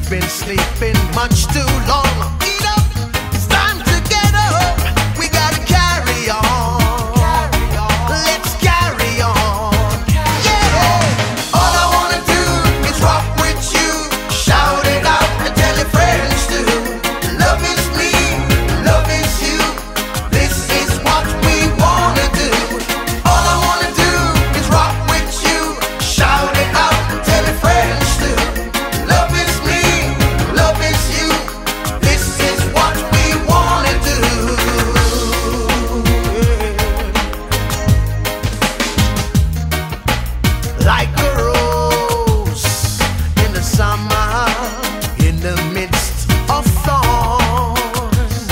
We've been sleeping much too long. Eat up, it's time to get up. We gotta carry on. Let's carry on. Yeah. All I wanna do is rock with you. Shout it out and tell your friends too. Love is me, love is you. This is what we wanna do. All I wanna do is rock with you. Shout it out and tell your friends too. Love is me, love is you. This is what we wanna do. Like a rose in the summer, in the midst of thorns,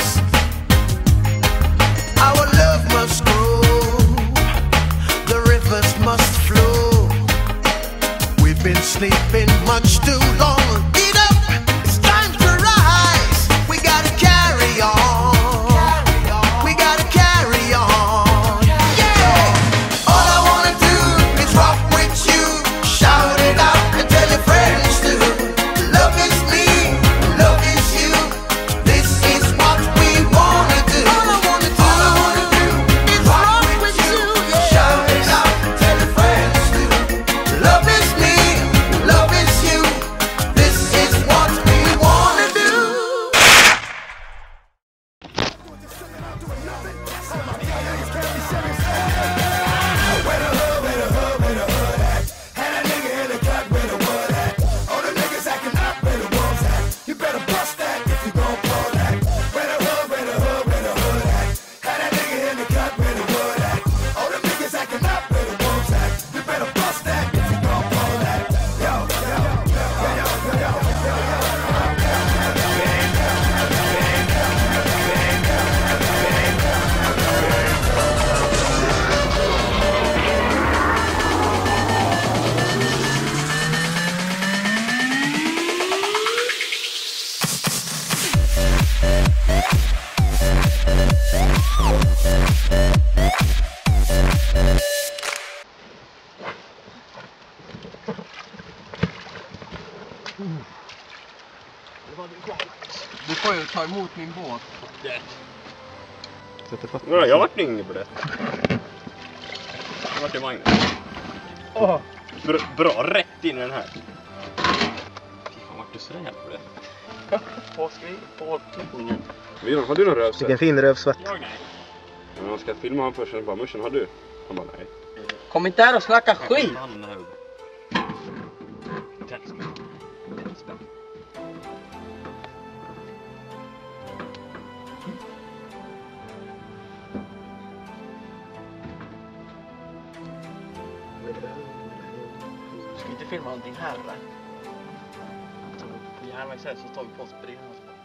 our love must grow, the rivers must flow. We've been sleeping much too long. Get up, it's time to rise. We gotta carry on. We gotta carry on. Yeah. All I wanna do is rock with you. Shout it out and tell your friends too. Love is me, love is you. This is what we wanna do. All I wanna do is rock with you. Shout it out and tell your friends too. Love is me, love is you. This is what we wanna do. Du får ju ta emot min båt. Ja, jag vart inne på det. Jag vart i vagnen. Bra, rätt in i den här. Fy fan, vart du så rädd på det? Påskriv. Vill har du någon rövsvett? Vilken fin rövsvett. Jag nej. Men man ska filma han först och bara, morsan, har du? Han bara, nej. Kom inte här och snacka skit! Du ska inte filma någonting här eller? På järnvägsrätt så tar vi på oss på det här.